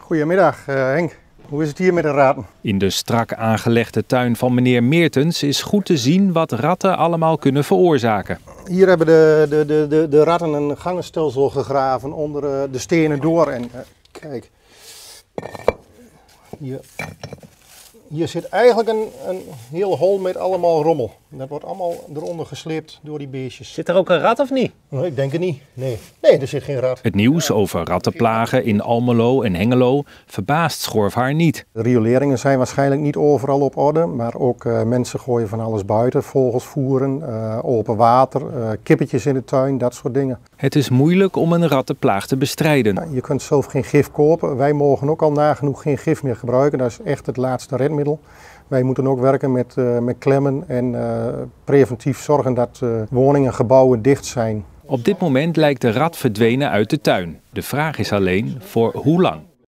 Goedemiddag Henk, hoe is het hier met de ratten? In de strak aangelegde tuin van meneer Meertens is goed te zien wat ratten allemaal kunnen veroorzaken. Hier hebben de ratten een gangenstelsel gegraven onder de stenen door. En kijk, hier zit eigenlijk een heel hol met allemaal rommel. Dat wordt allemaal eronder gesleept door die beestjes. Zit er ook een rat of niet? Nee, ik denk het niet. Nee, er zit geen rat. Het nieuws over rattenplagen in Almelo en Hengelo verbaast Schorfhaar niet. De rioleringen zijn waarschijnlijk niet overal op orde, maar ook mensen gooien van alles buiten. Vogels voeren, open water, kippetjes in de tuin, dat soort dingen. Het is moeilijk om een rattenplaag te bestrijden. Je kunt zelf geen gif kopen. Wij mogen ook al nagenoeg geen gif meer gebruiken. Dat is echt het laatste redmiddel. Wij moeten ook werken met klemmen en preventief zorgen dat woningen en gebouwen dicht zijn. Op dit moment lijkt de rat verdwenen uit de tuin. De vraag is alleen voor hoe lang.